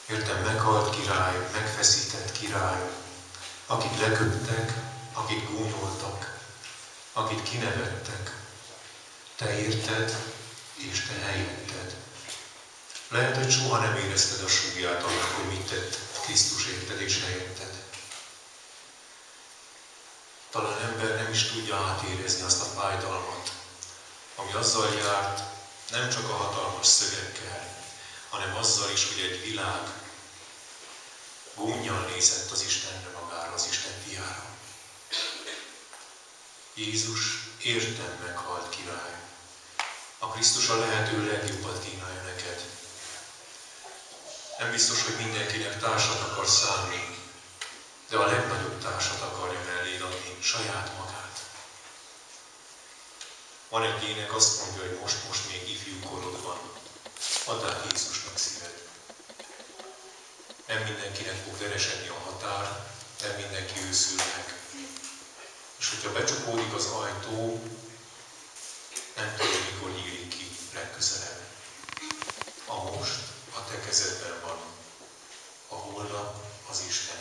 Értem, meghalt király, megfeszített király, akit leköptek, akit gúnyoltak, akit kinevettek. Te érted, és te helyetted. Lehet, hogy soha nem érezted a súlyát annak, hogy mit tett Krisztus érted és helyetted. Talán ember nem is tudja átérezni azt a fájdalmat, ami azzal járt, nem csak a hatalmas szögekkel, hanem azzal is, hogy egy világ gúnnyal nézett az Istenre magára, az Isten fiára. Jézus értem meghalt király. A Krisztus a lehető legjobbat kínálja neked. Nem biztos, hogy mindenkinek társat akar szánni, de a legnagyobb társat akarja melléd adni, saját magát. Van egy ének, azt mondja, hogy most még ifjú korod van. Add át Jézusnak szíved. Nem mindenkinek fog veresedni a határ, nem mindenki őszül meg. És hogyha becsukódik az ajtó, nem tudod, mikor nyílik ki legközelebb. A most a te kezedben van, a holnap az Isten.